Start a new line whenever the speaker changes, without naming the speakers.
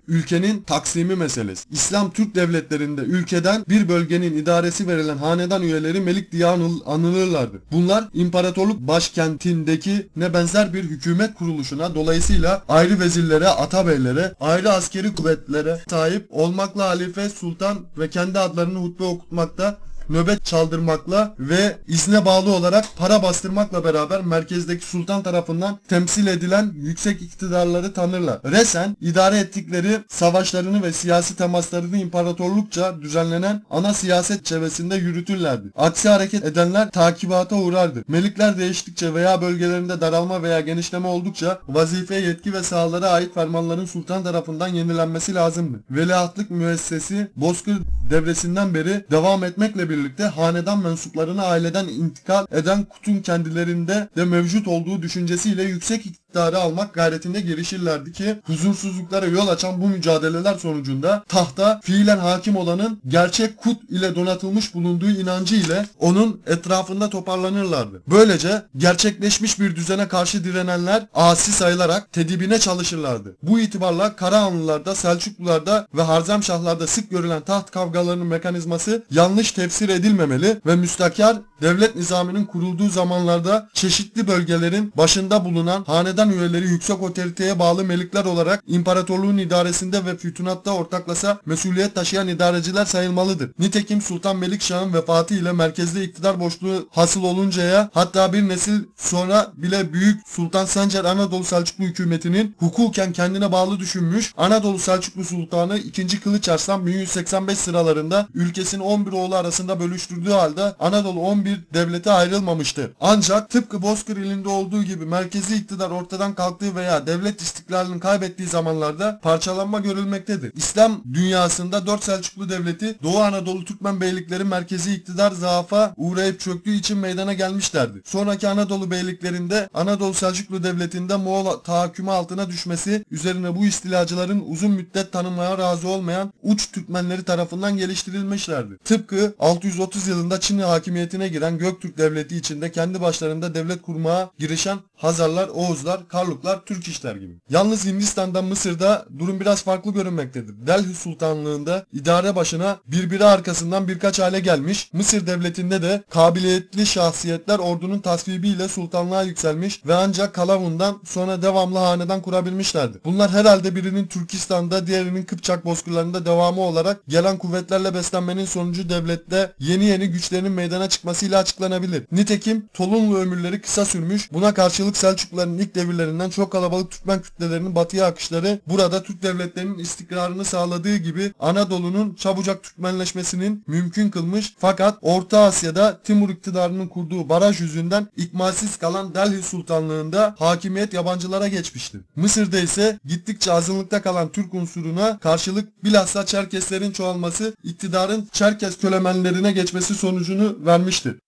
ülkenin taksimi meselesi. İslam Türk devletlerinde ülkeden bir bölgenin idaresi verilen hanedan üyeleri melik diye anılırlardı. Bunlar imparatorluk başkentindeki ne benzer bir hükümet kuruluşuna, dolayısıyla ayrı vezirlere, atabeylere, ayrı askeri kuvvetlere sahip olmakla halife, sultan ve kendi adlarını hutbe okutmakta, nöbet çaldırmakla ve izne bağlı olarak para bastırmakla beraber merkezdeki sultan tarafından temsil edilen yüksek iktidarları tanırlar. Resen idare ettikleri savaşlarını ve siyasi temaslarını imparatorlukça düzenlenen ana siyaset çevresinde yürütürlerdi. Aksi hareket edenler takibata uğrardı. Melikler değiştikçe veya bölgelerinde daralma veya genişleme oldukça vazife, yetki ve sahalara ait fermanların sultan tarafından yenilenmesi lazımdı. Veliahtlık müessesi Bozkır devresinden beri devam etmekle birlikte hanedan mensuplarına aileden intikal eden kutun kendilerinde de mevcut olduğu düşüncesiyle yüksek iktidarı almak gayretinde girişirlerdi ki huzursuzluklara yol açan bu mücadeleler sonucunda tahta fiilen hakim olanın gerçek kut ile donatılmış bulunduğu inancı ile onun etrafında toparlanırlardı. Böylece gerçekleşmiş bir düzene karşı direnenler asi sayılarak tedibine çalışırlardı. Bu itibarla Karahanlılarda, Selçuklularda ve Harzemşahlarda sık görülen taht kavgalarının mekanizması yanlış tefsir edilmemeli ve müstakar devlet nizamının kurulduğu zamanlarda çeşitli bölgelerin başında bulunan hanedan üyeleri yüksek otoriteye bağlı melikler olarak imparatorluğun idaresinde ve fütunatta ortaklasa mesuliyet taşıyan idareciler sayılmalıdır. Nitekim Sultan Melikşah'ın vefatı ile merkezde iktidar boşluğu hasıl oluncaya, hatta bir nesil sonra bile Büyük Sultan Sencer Anadolu Selçuklu hükümetinin hukuken kendine bağlı düşünmüş Anadolu Selçuklu Sultanı 2. Kılıç Arslan 1185 sıralarında ülkesini 11 oğlu arasında bölüştürdüğü halde Anadolu 11 devlete ayrılmamıştı. Ancak tıpkı Bozkır ilinde olduğu gibi merkezi iktidar ortadan kalktığı veya devlet istiklalini kaybettiği zamanlarda parçalanma görülmektedir. İslam dünyasında 4 Selçuklu devleti Doğu Anadolu Türkmen beylikleri merkezi iktidar zaafa uğrayıp çöktüğü için meydana gelmişlerdi. Sonraki Anadolu beyliklerinde Anadolu Selçuklu devletinde Moğol tahakkümü altına düşmesi üzerine bu istilacıların uzun müddet tanımaya razı olmayan uç Türkmenleri tarafından geliştirilmişlerdi. Tıpkı 630 yılında Çin hakimiyetine giren Göktürk devleti içinde kendi başlarında devlet kurmaya girişen Hazarlar, Oğuzlar, Karluklar, Türk işler gibi. Yalnız Hindistan'da, Mısır'da durum biraz farklı görünmektedir. Delhi Sultanlığında idare başına birbiri arkasından birkaç hale gelmiş, Mısır devletinde de kabiliyetli şahsiyetler ordunun tasvibiyle sultanlığa yükselmiş ve ancak Kalavun'dan sonra devamlı hanedan kurabilmişlerdi. Bunlar herhalde birinin Türkistan'da, diğerinin Kıpçak bozkırlarında devamı olarak gelen kuvvetlerle beslenmenin sonucu devlette yeni güçlerin meydana çıkmasıyla açıklanabilir. Nitekim Tolunlu ömürleri kısa sürmüş, buna karşılık Selçukluların ilk devirlerinden çok kalabalık Türkmen kütlelerinin batıya akışları burada Türk devletlerinin istikrarını sağladığı gibi Anadolu'nun çabucak Türkmenleşmesinin mümkün kılmış, fakat Orta Asya'da Timur iktidarının kurduğu baraj yüzünden ikmalsiz kalan Delhi Sultanlığında hakimiyet yabancılara geçmiştir. Mısır'da ise gittikçe azınlıkta kalan Türk unsuruna karşılık bilhassa Çerkeslerin çoğalması iktidarın Çerkes kölemenlerine geçmesi sonucunu vermiştir.